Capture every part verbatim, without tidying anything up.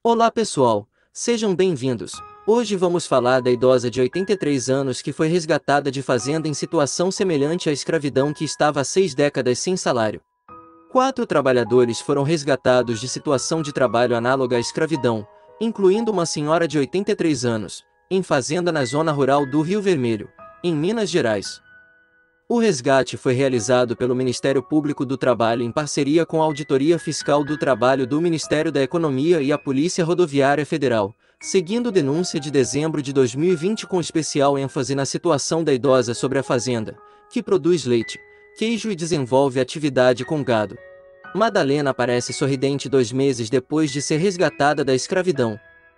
Olá pessoal, sejam bem-vindos. Hoje vamos falar da idosa de oitenta e três anos que foi resgatada de fazenda em situação semelhante à escravidão que estava há seis décadas sem salário. Quatro trabalhadores foram resgatados de situação de trabalho análoga à escravidão, incluindo uma senhora de oitenta e três anos, em fazenda na zona rural do Rio Vermelho, em Minas Gerais. O resgate foi realizado pelo Ministério Público do Trabalho em parceria com a Auditoria Fiscal do Trabalho do Ministério da Economia e a Polícia Rodoviária Federal, seguindo denúncia de dezembro de dois mil e vinte com especial ênfase na situação da idosa sobre a fazenda, que produz leite, queijo e desenvolve atividade com gado. Madalena aparece sorridente dois meses depois de ser resgatada da escravidão.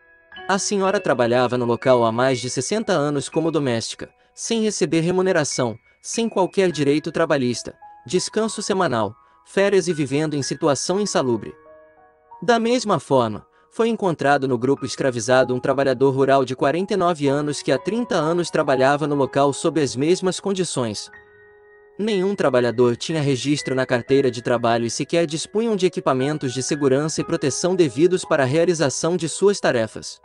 A senhora trabalhava no local há mais de sessenta anos como doméstica, sem receber remuneração, sem qualquer direito trabalhista, descanso semanal, férias e vivendo em situação insalubre. Da mesma forma, foi encontrado no grupo escravizado um trabalhador rural de quarenta e nove anos que há trinta anos trabalhava no local sob as mesmas condições. Nenhum trabalhador tinha registro na carteira de trabalho e sequer dispunham de equipamentos de segurança e proteção devidos para a realização de suas tarefas.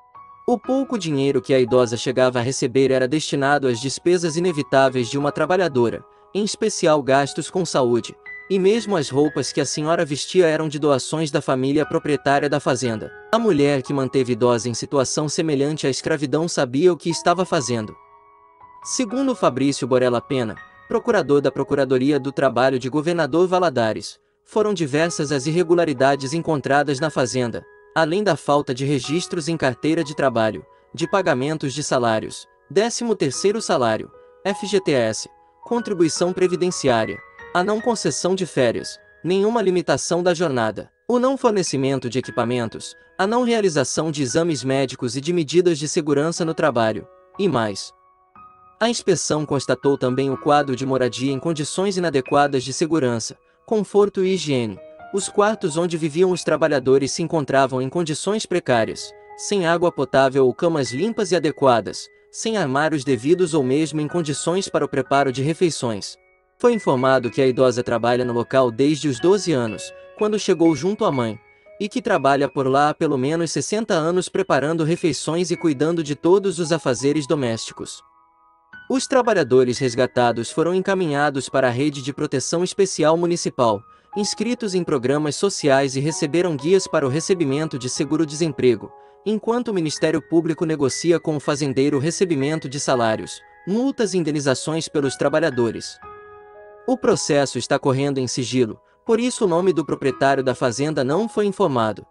O pouco dinheiro que a idosa chegava a receber era destinado às despesas inevitáveis de uma trabalhadora, em especial gastos com saúde, e mesmo as roupas que a senhora vestia eram de doações da família proprietária da fazenda. A mulher que manteve idosa em situação semelhante à escravidão sabia o que estava fazendo. Segundo Fabrício Borella Pena, procurador da Procuradoria do Trabalho de Governador Valadares, foram diversas as irregularidades encontradas na fazenda, além da falta de registros em carteira de trabalho, de pagamentos de salários, décimo terceiro salário, F G T S, contribuição previdenciária, a não concessão de férias, nenhuma limitação da jornada, o não fornecimento de equipamentos, a não realização de exames médicos e de medidas de segurança no trabalho, e mais. A inspeção constatou também o quadro de moradia em condições inadequadas de segurança, conforto e higiene. Os quartos onde viviam os trabalhadores se encontravam em condições precárias, sem água potável ou camas limpas e adequadas, sem armários devidos ou mesmo em condições para o preparo de refeições. Foi informado que a idosa trabalha no local desde os doze anos, quando chegou junto à mãe, e que trabalha por lá há pelo menos sessenta anos preparando refeições e cuidando de todos os afazeres domésticos. Os trabalhadores resgatados foram encaminhados para a Rede de Proteção Especial Municipal, inscritos em programas sociais e receberam guias para o recebimento de seguro-desemprego, enquanto o Ministério Público negocia com o fazendeiro o recebimento de salários, multas e indenizações pelos trabalhadores. O processo está correndo em sigilo, por isso o nome do proprietário da fazenda não foi informado.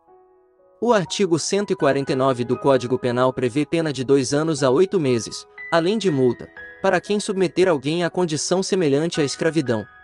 O artigo cento e quarenta e nove do Código Penal prevê pena de dois anos a oito meses, além de multa, para quem submeter alguém à condição semelhante à escravidão.